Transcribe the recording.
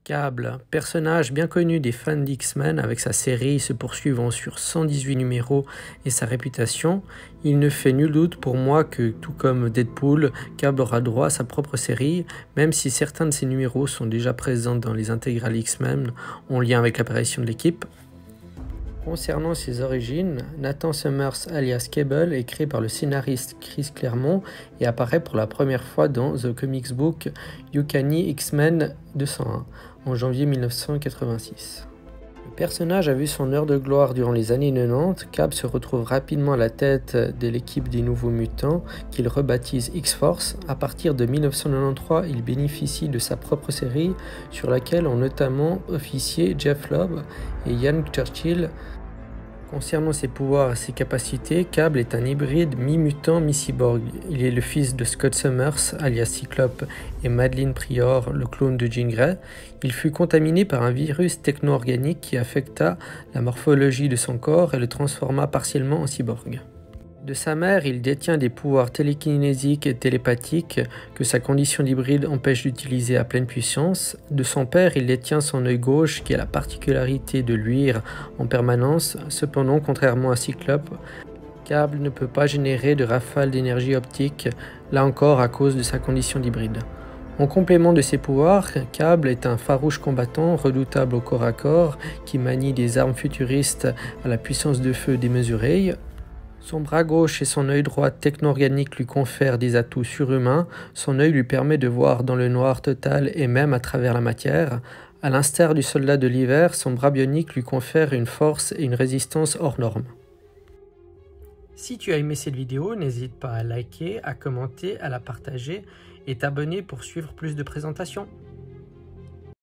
Cable, personnage bien connu des fans d'X-Men avec sa série se poursuivant sur 118 numéros et sa réputation, il ne fait nul doute pour moi que, tout comme Deadpool, Cable aura droit à sa propre série, même si certains de ses numéros sont déjà présents dans les intégrales X-Men en lien avec l'apparition de l'équipe. Concernant ses origines, Nathan Summers alias Cable est créé par le scénariste Chris Claremont et apparaît pour la première fois dans The Comics Book Uncanny X-Men 201 en janvier 1986. Le personnage a vu son heure de gloire durant les années 90. Cable se retrouve rapidement à la tête de l'équipe des Nouveaux Mutants qu'il rebaptise X-Force. À partir de 1993, il bénéficie de sa propre série sur laquelle ont notamment officié Jeff Loeb et Ian Churchill. Concernant ses pouvoirs et ses capacités, Cable est un hybride mi-mutant, mi-cyborg. Il est le fils de Scott Summers, alias Cyclope, et Madeline Prior, le clone de Jean Grey. Il fut contaminé par un virus techno-organique qui affecta la morphologie de son corps et le transforma partiellement en cyborg. De sa mère, il détient des pouvoirs télékinésiques et télépathiques que sa condition d'hybride empêche d'utiliser à pleine puissance. De son père, il détient son œil gauche qui a la particularité de luire en permanence. Cependant, contrairement à Cyclope, Cable ne peut pas générer de rafales d'énergie optique, là encore à cause de sa condition d'hybride. En complément de ses pouvoirs, Cable est un farouche combattant, redoutable au corps à corps, qui manie des armes futuristes à la puissance de feu démesurée. Son bras gauche et son œil droit techno-organique lui confèrent des atouts surhumains. Son œil lui permet de voir dans le noir total et même à travers la matière. À l'instar du soldat de l'hiver, son bras bionique lui confère une force et une résistance hors normes. Si tu as aimé cette vidéo, n'hésite pas à liker, à commenter, à la partager et t'abonner pour suivre plus de présentations.